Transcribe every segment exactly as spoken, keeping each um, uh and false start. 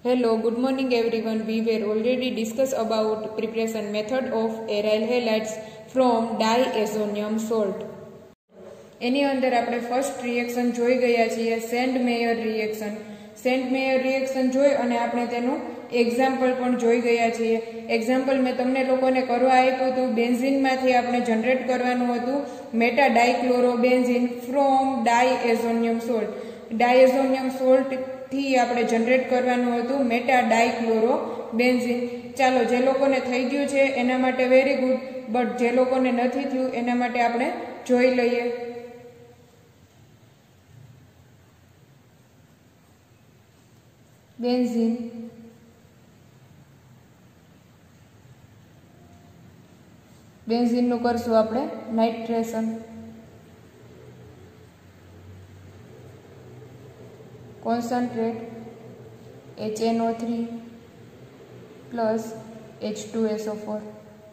Hello, good morning everyone. We were already discussed about preparation method of aryl halides from diazonium salt. એની અંદર આપણે first reaction જોઈ ગયા છીએ Sandmeyer reaction. Send mayor reaction જોઈ અને આપણે તેનું એક્ઝામ્પલ પણ જોઈ ગયા છીએ. એક્ઝામ્પલ મેં તમને લોકોને કરવા આપ્યું હતું. બેન્ઝીનમાંથી આપણે જનરેટ કરવાનું હતું meta dichlorobenzene from diazonium salt. Diazonium salt થી આપણે જનરેટ કરવાનું હતું મેટા ડાયક્લોરોબેન્ઝીન. ચાલો, જે લોકોને થઈ ગયું છે એના માટે વેરી ગુડ, બટ જે લોકોને નથી થયું એના માટે આપણે જોઈ લઈએ. બેન્ઝીન બેન્ઝીનનું કરશું આપણે nitration. Concentrated H N O three plus H two S O four.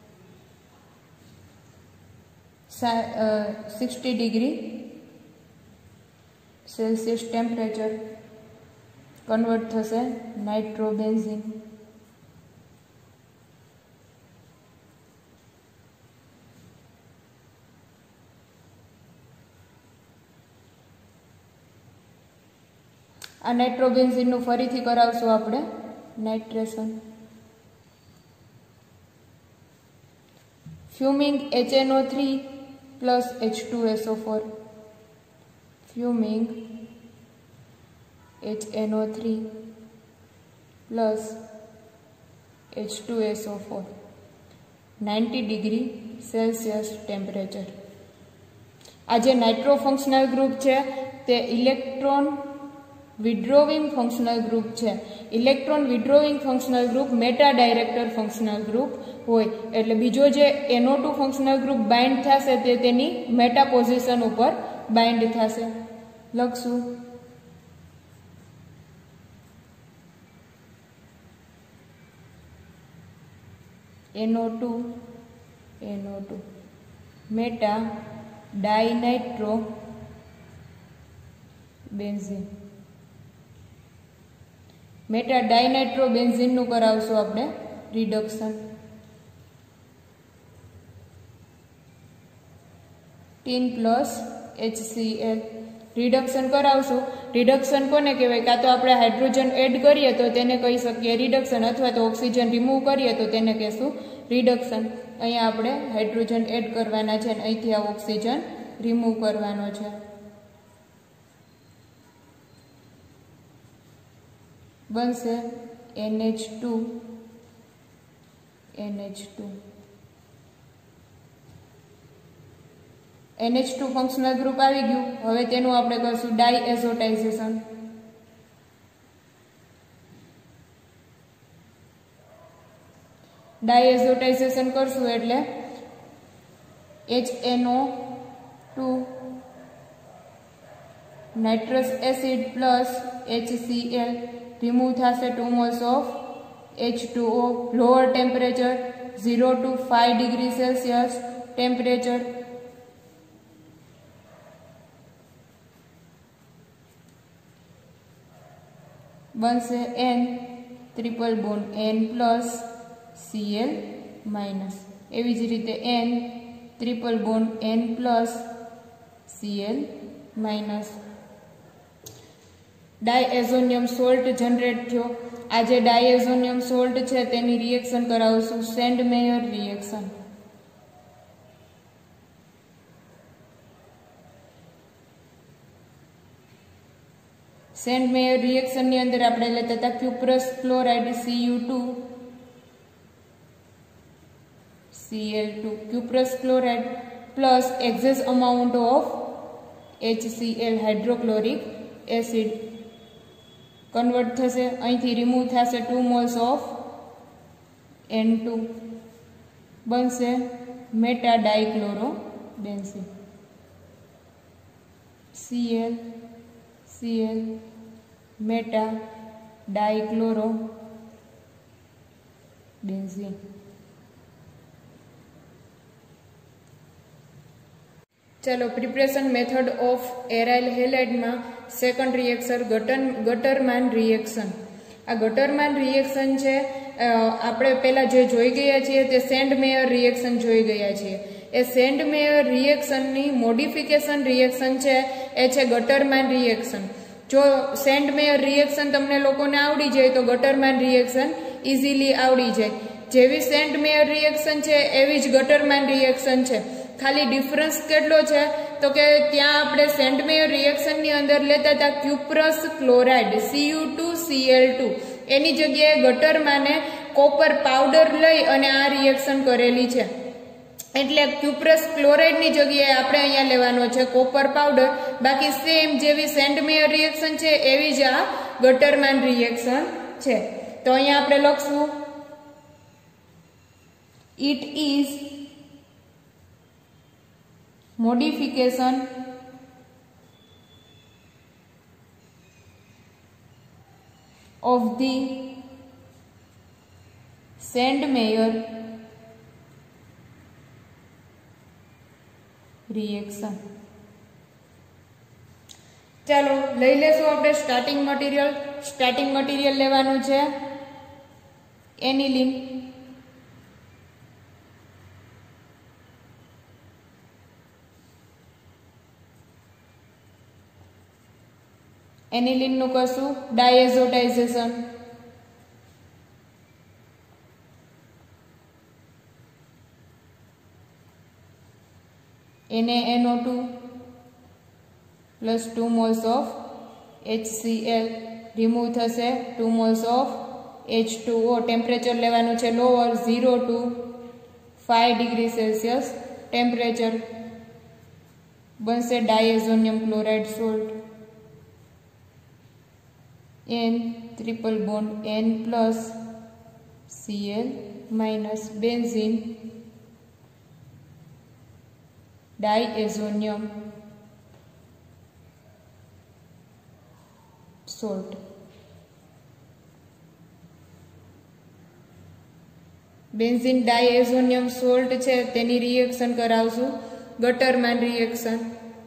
Sixty degree Celsius temperature convert થશે નાઇટ્રોબેન્ઝીન. આ નાઇટ્રોબેન્ઝીનનું ફરીથી કરાવશું આપણે nitration. Fuming H N O three plus H two S O four. Fuming H N O three plus H two S O four ninety degree Celsius temperature. આ જે nitro functional group છે તે electron withdrawing functional group છે. Electron withdrawing functional group meta director functional group હોય. એટલે બીજો જે N O two functional group bind થશે તે તેની મેટા પોઝિશન ઉપર બાઇન્ડ થશે. લખશું N O two N O two meta dinitro benzene. Meta dinitro બેન્ઝીનનું કરાવશું આપણે reduction. Tin plus HCl reduction કરાવશું. રિડક્શન કોને કહેવાય? કાં તો આપણે હાઇડ્રોજન એડ કરીએ તો તેને કહી શકીએ રિડક્શન, અથવા તો ઓક્સિજન રિમૂવ કરીએ તો તેને કહેશું રિડક્શન. અહીંયા આપણે હાઇડ્રોજન એડ કરવાના છે અને અહીંથી આ ઓક્સિજન રિમૂવ કરવાનો છે. બનશે N H two N H two. N H two functional group આવી ગયું. હવે તેનું આપણે કરશું ડાયએઝોટાઇઝેશન. ડાયએઝોટાઇઝેશન કરશું એટલે H N O two nitrous acid plus HCl remove થશે two moles of H two O. Lower temperature zero to five degree Celsius temperature. બનશે N triple bond N plus Cl minus. એવી જ રીતે N triple bond N plus Cl minus. Diazonium salt generate થયો. આ જે diazonium salt છે તેની reaction કરાવશું સેન્ડ મેયર રિએક્શન. સેન્ડ મેયર રિએક્શનની અંદર આપણે લેતા હતા cuprous chloride C U two C L two. Cuprous chloride plus excess amount of HCl hydrochloric acid convert થશે. અહીંથી રિમૂવ થશે two moles of N two. બનશે meta dichloro benzene. Cl Cl meta dichloro benzene. ચાલો, preparation method of aryl હેલાઇડમાં second reaction Gatter Gattermann reaction. आ गटरमान reaction छे आपणे पहेला जे जोई गया छीए ते सेंड मेयर रिएक्शन जोई गया छीए। ए सेंड मेयर रिएक्शन नी मोडिफिकेशन रिएक्शन छे ए छे गटरमान रिएक्शन। जो सेंड मेयर रिएक्शन तमने लोकोने आवडी जाय तो गटरमान रिएक्शन इजीली आवडी जाय। जेवी सेंड मेयर रिएक्शन छे एवी ज गटरमान रिएक्शन छे। खाली डिफरन्स केटलो छे तो के त्यां आपणे सेंड मेयर रिएक्शन नी अंदर लेता था cuprous chloride C you to C L two एनी जग्याए गटरमाने कोपर पाउडर लई अने आ रिएक्शन करेली छे। एटले क्यूप्रस क्लोराइड नी जग्याए आपणे अहींया लेवानो छे कोपर पाउडर। बाकी सेम जेवी सेंड मेयर रिएक्शन छे एवी ज आ गटरमान रिएक्शन छे। तो अहींया आपणे लखशुं it is modification of the Sandmeyer reaction। चलो लई लेशो आपणे स्टार्टिंग मटीरियल। स्टार्टिंग मटीरियल लेवानुं छे एनिलीन। एनिलीन नु कशु diazotization. N A N O two plus two moles of H C L remove थशे two moles of H two O. Temperature लेवानुं छे lower zero to five degree Celsius temperature. बनशे diazonium chloride salt. N triple bond N plus Cl minus benzene diazonium salt। Benzene diazonium salt छे तेनी reaction करावशुं Gattermann reaction.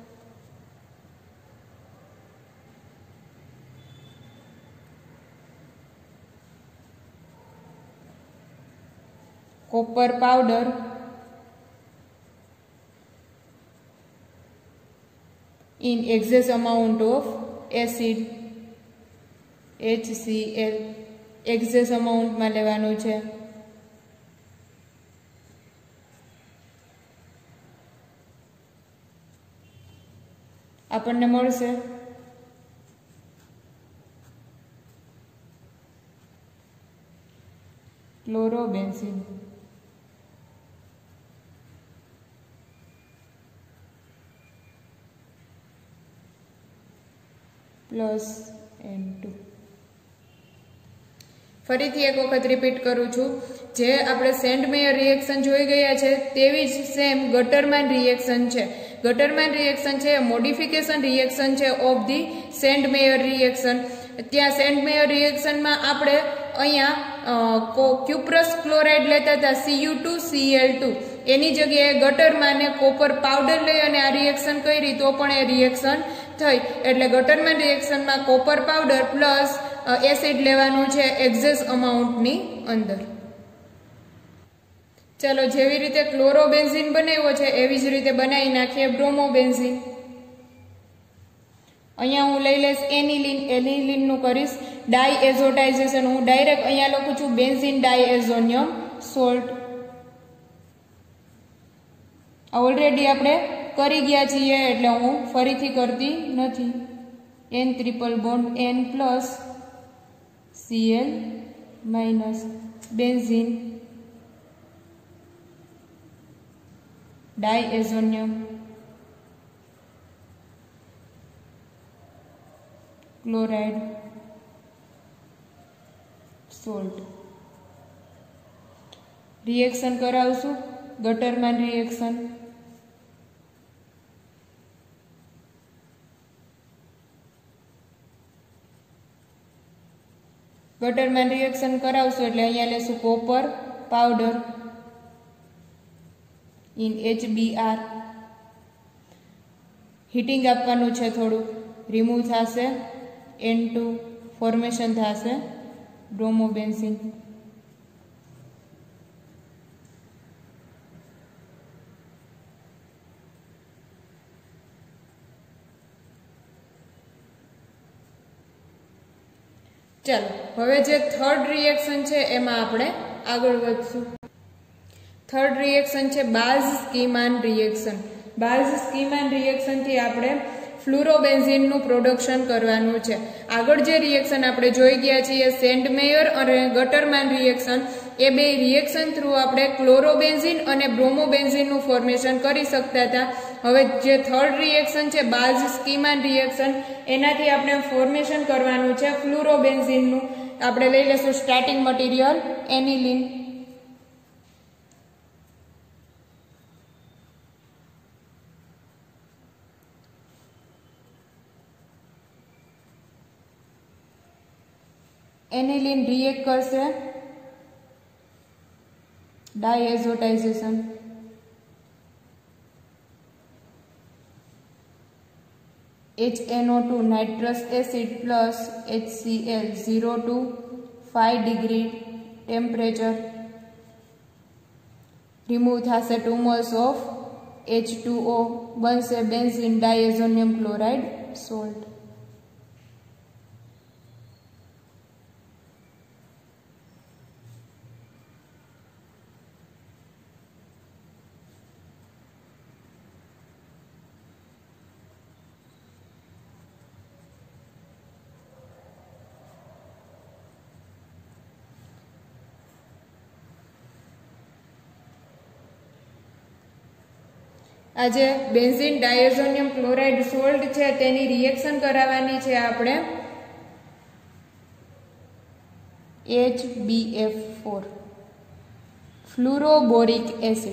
copper powder in excess amount of acid H C l excess amount માં લેવાનું છે। આપણને મળશે chlorobenzene plus N two. फरीथी एक वखत रिपीट करूँ छूं जे आपणे सेंडमेयर रिएक्शन जोई गया छे तेवी ज सेम गटरमान रिएक्शन छे। गटरमान रिएक्शन छे मोडिफिकेशन रिएक्शन छे ऑफ धी सेंडमेयर रिएक्शन। त्यां सेंडमेयर रिएक्शन में आपणे अहींया क्यूप्रस क्लोराइड लेता U two you to C L two एनी जग्याए गटरमाने कोपर पाउडर लई अने आ रिएक्शन करी तो पण ए रिएक्शन थई। एटले गटरमान रिएक्शन में कोपर पाउडर प्लस एसिड लेवानुं छे एक्सेस अमाउंट नी अंदर। चलो जेवी रीते क्लोरोबेन्जीन बनाव्यो छे एवी ज रीते बनावी नाखीए ब्रोमोबेन्जीन। अहींया हूँ लई लईश एनिलीन। एनिलीन नु करीश डायएजोटाइजेशन। हूँ डायरेक्ट अहींया लखुं छुं बेन्जीन डायएजोनियम सोल्ट। ऑलरेडी आपणे करी गया छीए एटले हूँ फरीथी करती नथी। N triple bond N plus Cl minus benzene diazonium chloride salt. Reaction करावशुं गटरमान रिएक्शन। गटरमान रिएक्शन करावशुं એટલે અહીંયા લેશું copper powder in H B r। Heating આપવાનું છે થોડું, રિમૂવ થશે N ટુ ફોર્મેશન થશે બ્રોમોબેન્ઝીન. ચાલો હવે જે થર્ડ રિએક્શન છે એમાં આપણે આગળ વધશું. થર્ડ રિએક્શન છે બાઝ-સ્કીમાન રિએક્શન. બાઝ-સ્કીમાન રિએક્શન થી આપણે ફ્લુરોબેન્ઝીન નું પ્રોડક્શન કરવાનું છે. આગળ જે રિએક્શન આપણે જોઈ ગયા છીએ સેન્ડમેયર અને ગટરમાન રિએક્શન, એ બે રિએક્શન થ્રુ આપણે ક્લોરોબેન્ઝીન અને બ્રોમોબેન્ઝીન નું ફોર્મેશન કરી શકતા હતા. હવે જે થર્ડ રિએક્શન છે બાઝ-સ્કીમાન રિએક્શન, એનાથી આપણે ફોર્મેશન કરવાનું છે ફ્લુરોબેન્ઝીન નું. આપણે લઈ લેશું starting material aniline. Aniline react કરશે diazotization. H N O two nitrous acid plus H C L zero two five degree temperature remove થશે two moles of H two O, બનશે બેન્ઝીન ડાયએઝોનિયમ ક્લોરાઇડ સોલ્ટ. આ જે benzene diazonium chloride salt છે તેની reaction કરાવવાની છે આપણે H B F four fluoroboric acid.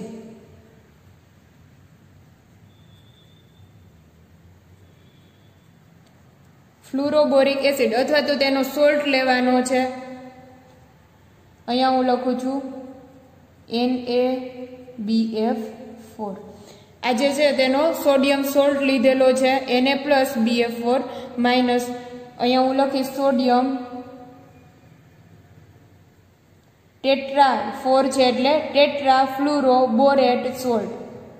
Fluoroboric acid અથવા તો તેનો સોલ્ટ લેવાનો છે. અહીંયા હું લખું છું N A B F four. આ જે છે તેનો સોડિયમ સોલ્ટ લીધેલો છે એને plus B F four minus, અહીંયા હું લખીશ સોડિયમ ટેટ્રા ફોર છે એટલે ટેટ્રા ફ્લુરો બોરેટ સોલ્ટ.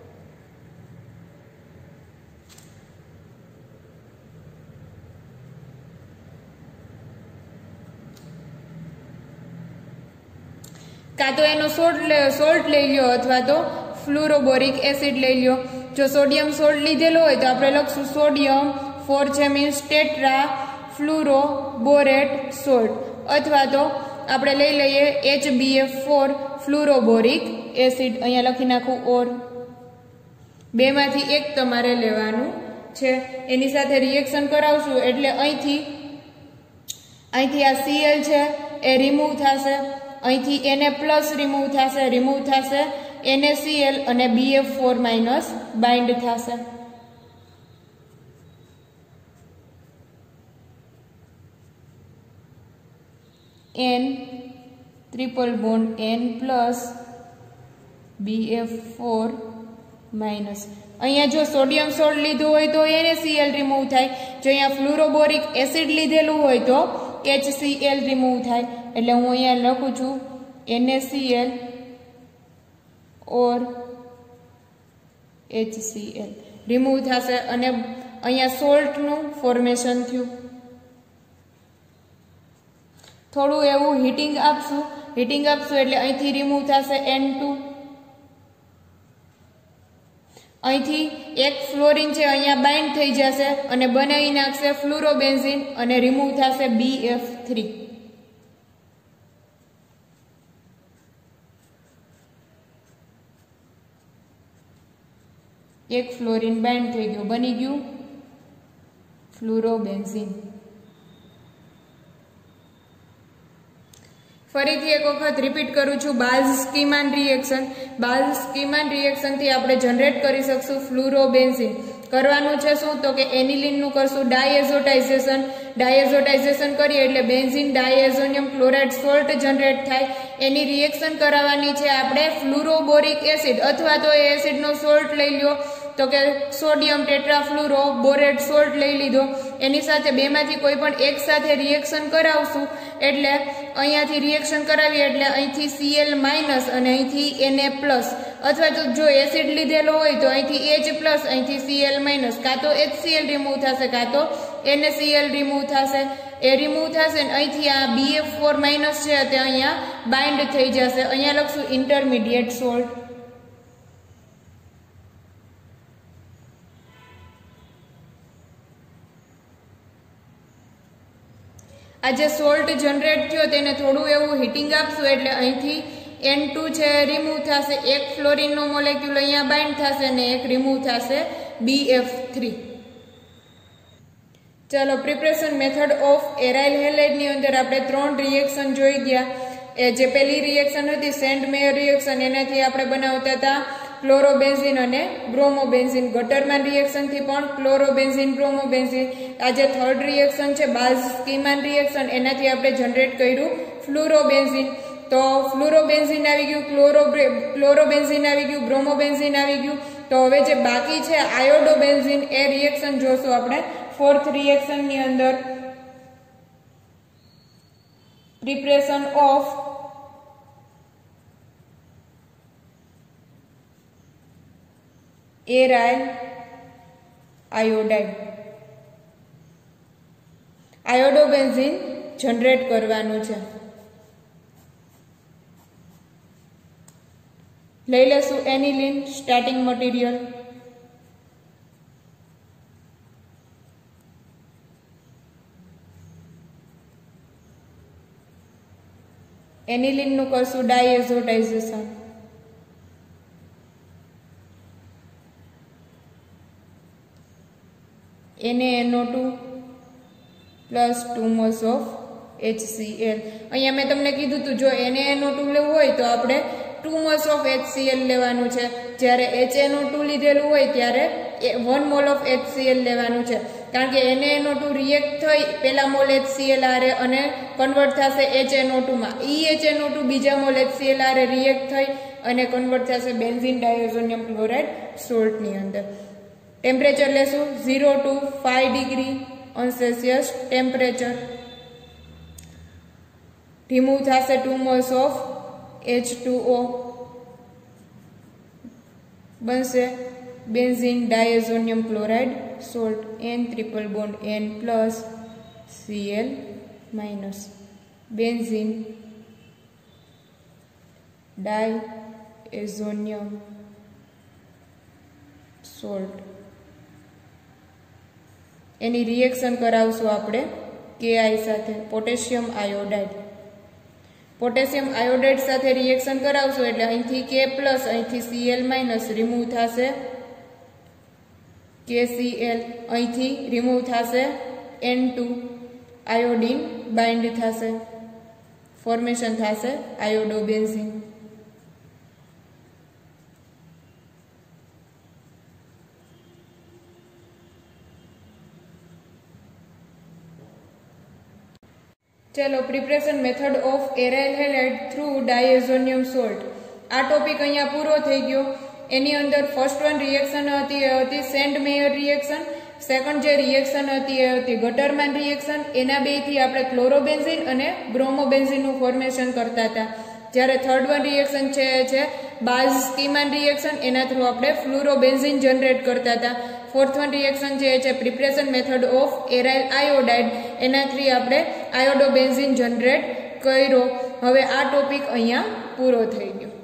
કાં તો એનો સોલ્ટ સોલ્ટ લઈ લ્યો અથવા તો ફ્લુરોબોરિક એસિડ લઈ લ્યો. જો સોડિયમ સોલ્ટ લીધેલો હોય તો આપણે લખશું સોડિયમ ફોર છે means tetra fluoro borate salt, અથવા તો આપણે લઈ લઈએ H B F four fluoroboric acid. અહીંયા લખી નાખું ઓર. બેમાંથી એક તમારે લેવાનું છે. એની સાથે રિએક્શન કરાવશું એટલે અહીંથી અહીંથી આ સીએલ છે એ રિમૂવ થશે, અહીંથી એને પ્લસ રિમૂવ થશે, રિમૂવ થશે NaCl અને B F four minus bind થશે. N triple bond N plus B F four minus. અહીંયા જો સોડિયમ સોલ્ટ લીધું હોય તો NaCl રિમૂવ થાય. જો અહીંયા ફ્લુરોબોરિક એસિડ લીધેલું હોય તો એચ સી એલ રિમૂવ થાય. એટલે હું અહીંયા લખું છું NaCl or H C L remove થશે અને અહીંયા સોલ્ટનું ફોર્મેશન થયું. થોડું એવું હીટિંગ આપશું, હીટિંગ આપશું એટલે અહીંથી રિમૂવ થશે એન ટુ. અહીંથી એક ફ્લોરિન છે અહીંયા બાઇન્ડ થઈ જશે અને બનાવી નાખશે ફ્લુરોબેન્ઝીન અને રિમૂવ થશે બી એફ થ્રી. એક ફ્લોરિન બાઇન્ડ થઈ ગયું, બની ગયું ફ્લુરોબેન્ઝીન. ફરીથી એક વખત રિપીટ કરું છું, બાઝ-સ્કીમાન રિએક્શન. બાઝ-સ્કીમાન રિએક્શનથી આપણે જનરેટ કરી શકશું ફ્લુરોબેન્ઝીન. કરવાનું છે શું તો કે એનિલિનનું કરશું ડાયએઝોટાઇઝેશન. ડાયએઝોટાઇઝેશન કરીએ એટલે benzene diazonium chloride salt generate થાય. એની રિએક્શન કરાવવાની છે આપણે ફ્લુરોબોરિક એસિડ અથવા તો એ એસિડનો સોલ્ટ લઈ લ્યો તો કે સોડિયમ ટેટ્રાફ્લુરો બોરેટ સોલ્ટ લઈ લીધો, એની સાથે બેમાંથી કોઈ પણ એક સાથે રિએક્શન કરાવશું એટલે અહીંયાથી રિએક્શન કરાવીએ એટલે અહીંથી Cl માઇનસ અને અહીંથી Na પ્લસ, અથવા તો જો એસિડ લીધેલો હોય તો અહીંથી H પ્લસ અહીંથી Cl માઇનસ, કાં તો HCl રિમૂવ થશે કાં તો NaCl રિમૂવ થશે, એ રિમૂવ થશે ને અહીંથી આ બી એફ ફોર માઇનસ છે તે અહીંયા બાઇન્ડ થઈ જશે, અહીંયા લખશું ઇન્ટરમીડિયેટ સોલ્ટ. આ જે સોલ્ટ જનરેટ થયો તેને થોડું એવું હીટિંગ આપશું એટલે અહીંથી એન ટુ છે રિમૂવ થશે, એક ફ્લોરિનનો મોલેક્યુલ અહીંયા બાઇન્ડ થશે અને એક રિમૂવ થશે બી એફ થ્રી. ચાલો પ્રિપરેશન મેથડ ઓફ એરાઇલ હેલાઇડની અંદર આપણે ત્રણ રિએક્શન જોઈ ગયા. એ જે પહેલી રિએક્શન હતી સેન્ટ મેયર રિએક્શન, એનાથી આપણે બનાવતા હતા ક્લોરોબેન્ઝીન અને બ્રોમોબેન્ઝીન. ગટરમાન રિએક્શનથી પણ ક્લોરોબેન્ઝીન બ્રોમોબેન્ઝીન. આ જે થર્ડ રિએક્શન છે બાલ્ઝ-સ્કીમાન રિએક્શન, એનાથી આપણે જનરેટ કર્યું ફ્લુરોબેન્ઝીન. તો ફ્લુરોબેન્ઝીન આવી ગયું, ક્લોરો ક્લોરોબેન્ઝીન આવી ગયું, બ્રોમોબેન્ઝીન આવી ગયું. તો હવે જે બાકી છે આયોડોબેન્ઝીન, એ રિએક્શન જોશું આપણે ફોર્થ રિએક્શનની અંદર. Preparation of aryl iodide. Iodobenzene generate કરવાનું છે. લઈ લેશું એનિલિન સ્ટાર્ટિંગ મટીરિયલ. એનિલિનનું કરશું diazotization. Na N O two plus two moles of HCl. અહીંયા મેં તમને કીધું હતું જો Na N O ટુ લેવું હોય તો આપણે ટુ મોલ્સ ઓફ HCl લેવાનું છે, જ્યારે H N O ટુ લીધેલું હોય ત્યારે વન મોલ ઓફ HCl લેવાનું છે. કારણ કે Na N O two react થઈ પહેલા મોલ HCl આરે અને કન્વર્ટ થશે H N O ટુ માં, ઈ H N O ટુ બીજા મોલ HCl આરે રિએક્ટ થઈ અને કન્વર્ટ થશે બેન્ઝીન ડાયઝોનિયમ ક્લોરાઇડ સોલ્ટની અંદર. ટેમ્પરેચર લેશું zero two five degree on Celsius temperature. Remove થશે two moles of H two O, બનશે benzene diazonium chloride salt. N triple bond N plus Cl minus, benzene diazonium salt. એની reaction કરાવશું આપણે Ki સાથે, potassium iodide. Potassium iodide સાથે reaction કરાવશું એટલે અહીંથી K પ્લસ અહીંથી Cl માઇનસ રિમૂવ થશે KCl, અહીંથી રિમૂવ થશે N ટુ, આયોડીન બાઇન્ડ થશે, ફોર્મેશન થશે આયોડોબેન્ઝીન. ચલો preparation method of aryl halide through diazonium salt. આ ટોપિક અહીંયા પૂરો થઈ ગયો. એની અંદર ફર્સ્ટ વન રિએક્શન હતી એ હતી સેન્ટ મેયર રિએક્શન. સેકન્ડ જે રિએક્શન હતી એ હતી ગટરમાન રિએક્શન. એના બેથી આપણે ક્લોરોબેન્ઝીન અને બ્રોમોબેન્ઝીનનું ફોર્મેશન કરતા હતા. જ્યારે થર્ડ વન રિએક્શન છે એ છે બાલ્ઝ-સ્કીમાન રિએક્શન, એના થ્રુ આપણે ફ્લુરોબેન્ઝીન જનરેટ કરતા હતા. ફોર્થ વન રિએક્શન જે છે preparation method of aryl iodide, એના થ્રી આપણે આયોડોબેન્ઝીન જનરેટ કર્યો. હવે આ ટોપિક અહીંયા પૂરો થઈ ગયો.